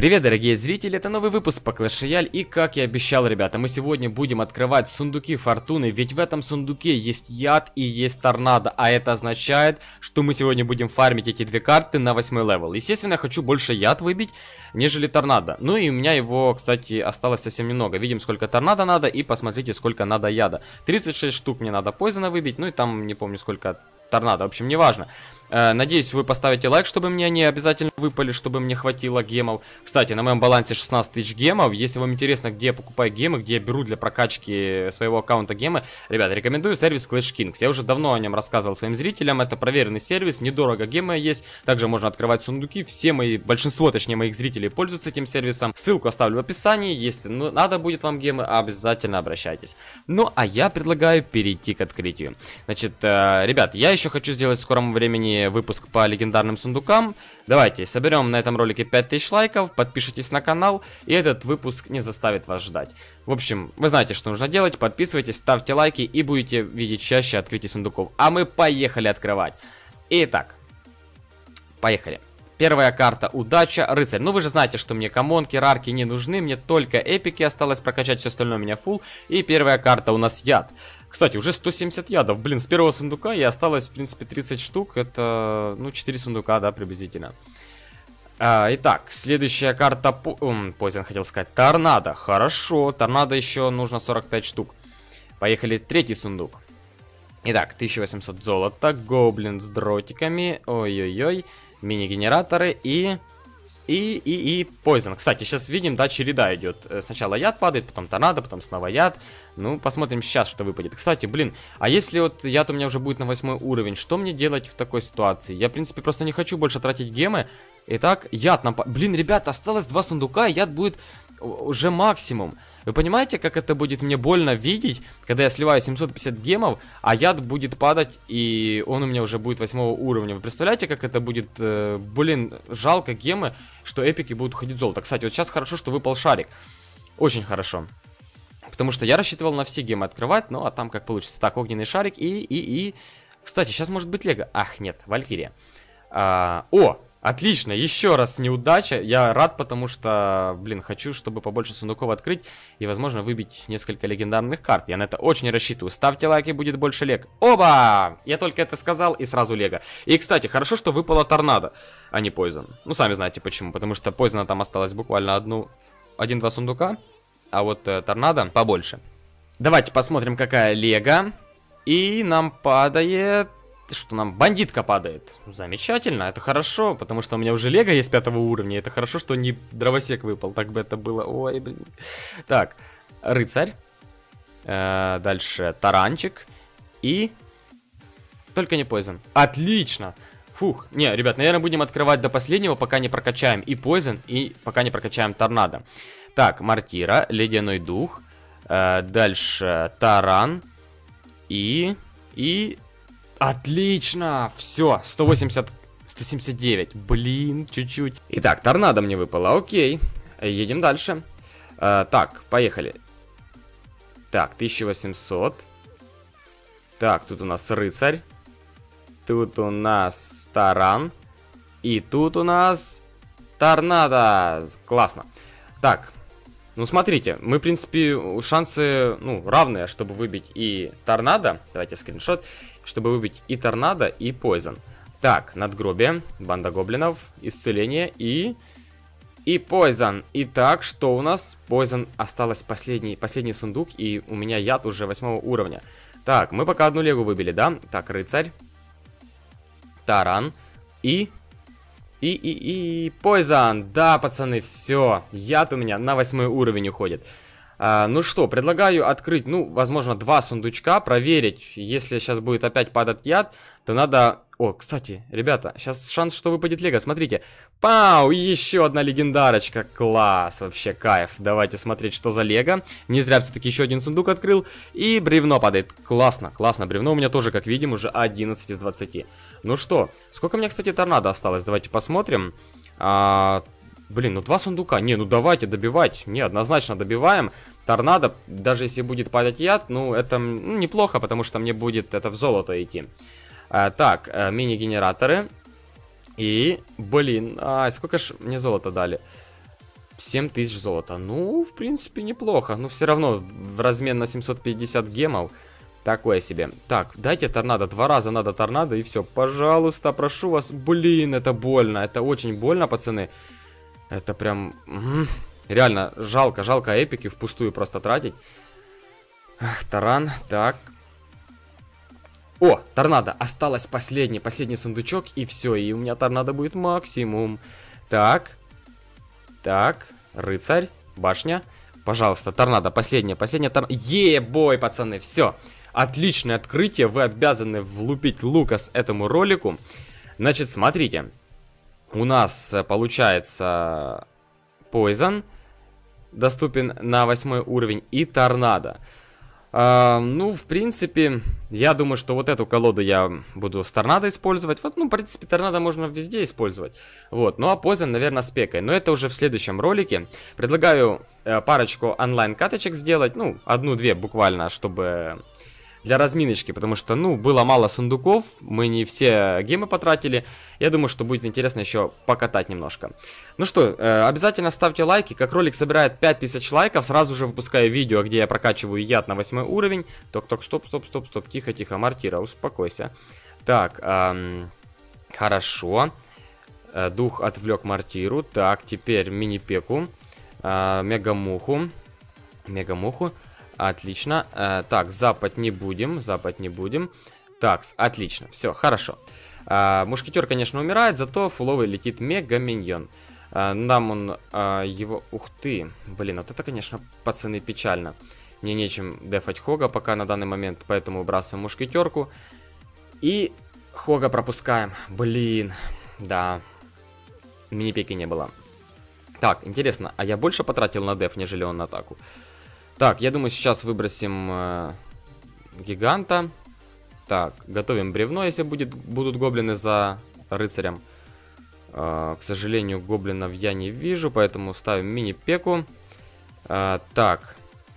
Привет, дорогие зрители, это новый выпуск по Clash Royale, и как я обещал, ребята, мы сегодня будем открывать сундуки фортуны, ведь в этом сундуке есть яд и есть торнадо, а это означает, что мы сегодня будем фармить эти две карты на 8 левел. Естественно, я хочу больше яд выбить, нежели торнадо. Ну и у меня его, кстати, осталось совсем немного. Видим, сколько торнадо надо, и посмотрите, сколько надо яда. 36 штук мне надо поизона выбить, ну и там, не помню, сколько торнадо, в общем, неважно. Надеюсь, вы поставите лайк, чтобы мне они обязательно выпали, чтобы мне хватило гемов. Кстати, на моем балансе 16 тысяч гемов. Если вам интересно, где я покупаю гемы, где я беру для прокачки своего аккаунта гемы, ребята, рекомендую сервис Clash Kings. Я уже давно о нем рассказывал своим зрителям. Это проверенный сервис, недорого гемы есть. Также можно открывать сундуки. Большинство, точнее, моих зрителей пользуются этим сервисом. Ссылку оставлю в описании. Если надо будет вам гемы, обязательно обращайтесь. Ну, а я предлагаю перейти к открытию. Значит, ребят, я еще хочу сделать в скором времени выпуск по легендарным сундукам. Давайте соберем на этом ролике 5000 лайков, подпишитесь на канал, и этот выпуск не заставит вас ждать. В общем, вы знаете, что нужно делать. Подписывайтесь, ставьте лайки и будете видеть чаще открытий сундуков. А мы поехали открывать. Итак, поехали. Первая карта удача, рыцарь. Ну вы же знаете, что мне коммонки, рарки не нужны, мне только эпики осталось прокачать, все остальное у меня фулл. И первая карта у нас яд. Кстати, уже 170 ядов. Блин, с первого сундука и осталось, в принципе, 30 штук. Это, ну, 4 сундука, да, приблизительно. Итак, следующая карта... Poison, хотел сказать. Торнадо. Хорошо. Торнадо еще нужно 45 штук. Поехали, третий сундук. Итак, 1800 золота. Гоблин с дротиками. Ой-ой-ой. Мини-генераторы и Poison. Кстати, сейчас видим, да, череда идет. Сначала яд падает, потом торнадо, потом снова яд. Ну, посмотрим сейчас, что выпадет. Кстати, блин, а если вот яд у меня уже будет на 8 уровень, что мне делать в такой ситуации? Я, в принципе, просто не хочу больше тратить гемы. Итак, яд нам... Блин, ребята, осталось 2 сундука, и яд будет уже максимум. Вы понимаете, как это будет мне больно видеть, когда я сливаю 750 гемов, а яд будет падать, и он у меня уже будет 8 уровня. Вы представляете, как это будет, блин, жалко гемы, что эпики будут уходить в золото. Кстати, вот сейчас хорошо, что выпал шарик. Очень хорошо. Потому что я рассчитывал на все гемы открывать, ну а там как получится. Так, огненный шарик и... Кстати, сейчас может быть лего. Ах, нет, валькирия. О! Отлично, еще раз неудача. Я рад, потому что, блин, хочу, чтобы побольше сундуков открыть и, возможно, выбить несколько легендарных карт. Я на это очень рассчитываю. Ставьте лайки, будет больше лего. Оба! Я только это сказал, и сразу лего. И, кстати, хорошо, что выпала торнадо, а не Poison. Ну, сами знаете почему. Потому что Poison там осталось буквально один-два сундука, а вот торнадо побольше. Давайте посмотрим, какая лего. И нам падает... Что нам? Бандитка падает. Замечательно, это хорошо, потому что у меня уже лего есть 5 уровня. Это хорошо, что не дровосек выпал, так бы это было. Ой, блин. Так, рыцарь. Дальше таранчик. И... Только не Poison. Отлично! Фух. Не, ребят, наверное, будем открывать до последнего, пока не прокачаем и Poison, и пока не прокачаем торнадо. Так, мортира, ледяной дух. Дальше таран. И... Отлично! Все, 179. Блин, чуть-чуть. Итак, торнадо мне выпало. Окей. Едем дальше. Так, поехали. Так, 1800. Так, тут у нас рыцарь. Тут у нас таран. И тут у нас торнадо. Классно. Так. Ну, смотрите, мы, в принципе, шансы, ну, равные, чтобы выбить и торнадо. Давайте скриншот. Чтобы выбить и торнадо, и Poison. Так, надгробие, банда гоблинов, исцеление и Poison. Итак, что у нас? Poison осталось последний сундук, и у меня яд уже 8 уровня. Так, мы пока одну легу выбили, да? Так, рыцарь. Таран. И Poison. Да, пацаны, все. Яд у меня на 8 уровень уходит. Ну что, предлагаю открыть, ну, возможно, 2 сундучка, проверить. Если сейчас будет опять падать яд, то надо... О, кстати, ребята, сейчас шанс, что выпадет лего, смотрите. Пау, еще одна легендарочка, класс, вообще кайф. Давайте смотреть, что за лего. Не зря все-таки еще один сундук открыл. И бревно падает, классно, классно. Бревно у меня тоже, как видим, уже 11 из 20. Ну что, сколько у меня, кстати, торнадо осталось, давайте посмотрим. Блин, ну 2 сундука. Не, ну давайте добивать. Не, однозначно добиваем. Торнадо, даже если будет падать яд, ну это неплохо, потому что мне будет это в золото идти. Так, мини-генераторы. И, блин, сколько ж мне золота дали? 7000 золота. Ну, в принципе, неплохо. Но все равно в размен на 750 гемов такое себе. Так, дайте торнадо. 2 раза надо торнадо и все. Пожалуйста, прошу вас. Блин, это больно. Это очень больно, пацаны. Это прям... Реально, жалко эпики впустую просто тратить. Ах, таран, так. О, торнадо. Осталось последний сундучок. И все, и у меня торнадо будет максимум. Так. Так, рыцарь, башня. Пожалуйста, торнадо, последняя торнадо. Е-бой, пацаны, все. Отличное открытие, вы обязаны влупить Лукас этому ролику. Значит, смотрите. У нас получается Poison доступен на 8 уровень и торнадо. Ну, в принципе, я думаю, что вот эту колоду я буду с торнадо использовать. Вот, ну, в принципе, торнадо можно везде использовать. Вот, ну а Poison, наверное, с пекой. Но это уже в следующем ролике. Предлагаю парочку онлайн-каточек сделать. Ну, 1-2 буквально, чтобы... Для разминочки, потому что, ну, было мало сундуков, мы не все гемы потратили. Я думаю, что будет интересно еще покатать немножко. Ну что, обязательно ставьте лайки. Как ролик собирает 5000 лайков, сразу же выпускаю видео, где я прокачиваю яд на 8 уровень. Ток-ток, стоп, тихо, Мартира, успокойся. Так, хорошо. Дух отвлек Мартиру. Так, теперь мини-пеку. Мегамуху. Отлично. Так, запать не будем. Так, отлично. Все, хорошо. Мушкетер, конечно, умирает, зато фуловый летит мега-миньон. Нам он его... Ух ты. Блин, вот это, конечно, пацаны, печально. Мне нечем дефать Хога пока на данный момент, поэтому выбрасываем мушкетерку. И Хога пропускаем. Блин. Да. Мини-пеки не было. Так, интересно, а я больше потратил на деф, нежели он на атаку? Так, я думаю, сейчас выбросим гиганта. Так, готовим бревно, если будут гоблины за рыцарем. К сожалению, гоблинов я не вижу, поэтому ставим мини-пеку. Так.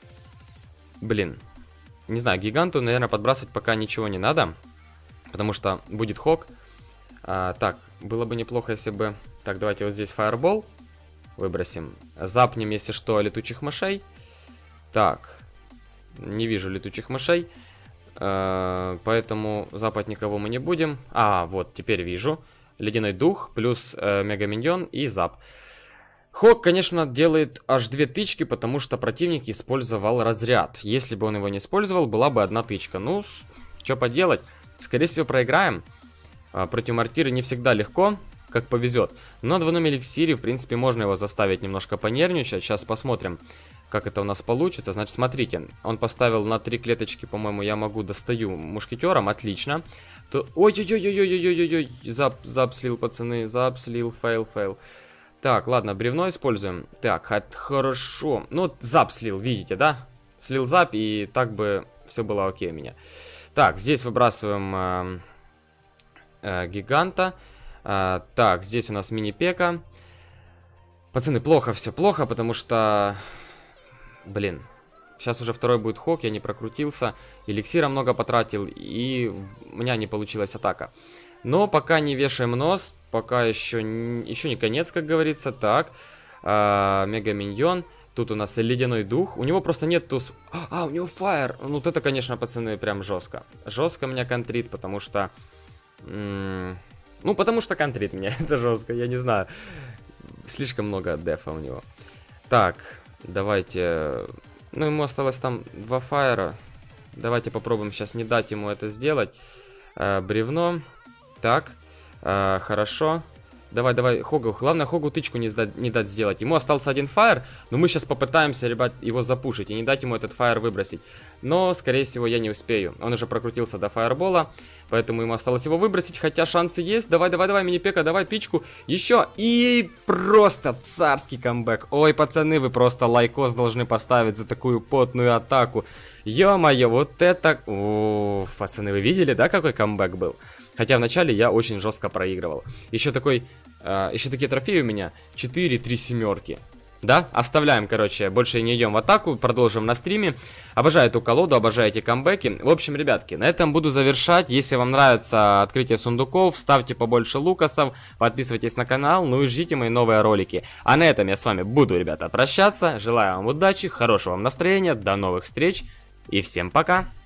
Блин. Не знаю, гиганту, наверное, подбрасывать пока ничего не надо. Потому что будет хок. Так, было бы неплохо, если бы... Так, давайте вот здесь фаербол выбросим. Запнем, если что, летучих мышей. Так, не вижу летучих мышей, поэтому запать никого мы не будем. Вот, теперь вижу. Ледяной дух, плюс мегаминьон и зап. Хок, конечно, делает аж 2 тычки, потому что противник использовал разряд. Если бы он его не использовал, была бы 1 тычка. Ну, что поделать, скорее всего проиграем. Против Мартиры не всегда легко, как повезет. Но на двойном эликсире, в принципе, можно его заставить немножко понервничать. Сейчас посмотрим, как это у нас получится. Значит, смотрите, он поставил на 3 клеточки, по-моему, я могу, достаю мушкетером, отлично. Ой-ой-ой-ой-ой-ой-ой-ой, зап слил, пацаны, зап слил, фейл. Так, ладно, бревно используем. Так, хорошо. Ну, вот зап слил, видите, да? Слил зап, и так бы все было окей у меня. Так, здесь выбрасываем гиганта. Так, здесь у нас мини-пека. Пацаны, плохо все, плохо, потому что... Блин, сейчас уже второй будет хок, я не прокрутился, эликсира много потратил, и у меня не получилась атака. Но пока не вешаем нос, пока еще не конец, как говорится. Так, мега-миньон, тут у нас ледяной дух, у него просто нет туз... у него фаер, ну вот это, конечно, пацаны, прям жестко. Жестко меня контрит, потому что... Ну, потому что контрит меня, это жестко, я не знаю. Слишком много дефа у него. Так... Давайте, ну ему осталось там 2 фаера. Давайте попробуем сейчас не дать ему это сделать. Бревно. Так, хорошо. Давай, Хогу. Главное, Хогу тычку не дать сделать. Ему остался 1 фаер, но мы сейчас попытаемся, ребят, его запушить и не дать ему этот фаер выбросить. Но, скорее всего, я не успею. Он уже прокрутился до фаербола, поэтому ему осталось его выбросить, хотя шансы есть. Давай, мини-пека, давай тычку. Еще. И просто царский камбэк. Ой, пацаны, вы просто лайкос должны поставить за такую потную атаку. Ё-моё, вот это... О, пацаны, вы видели, да, какой камбэк был? Хотя вначале я очень жестко проигрывал. Еще такие трофеи у меня. 4-3 семерки. Да, оставляем, короче, больше не идем в атаку, продолжим на стриме. Обожаю эту колоду, обожаю эти камбэки. В общем, ребятки, на этом буду завершать. Если вам нравится открытие сундуков, ставьте побольше лукасов, подписывайтесь на канал, ну и ждите мои новые ролики. А на этом я с вами буду, ребята, прощаться. Желаю вам удачи, хорошего вам настроения, до новых встреч и всем пока!